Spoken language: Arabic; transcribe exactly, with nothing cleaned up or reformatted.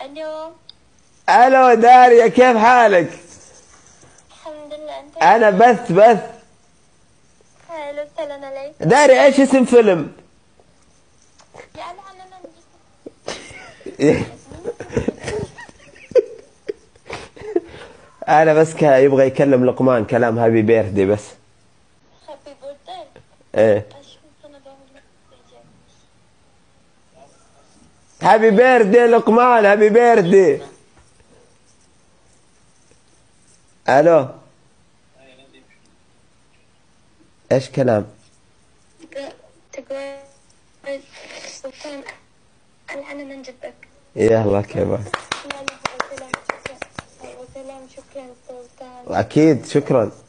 الو. الو داريا، كيف حالك؟ الحمد لله. انت؟ انا بث بث. اهلا وسهلا عليك. داري ايش اسم فيلم؟ يا لا انا ما انا بس كان يبغى يكلم لقمان كلام هابي بيرثدي بس. هابي بيرثداي. ايه اشوف انا بعمل لك إيجابي. هابي بيرثدي لقمان، هابي بيرثدي. الو ايش كلام؟ تقول سلطان انا من جدك. يلا كيفك؟ لا لا سلام شكرا. سلام شكرا سلطان. اكيد شكرا.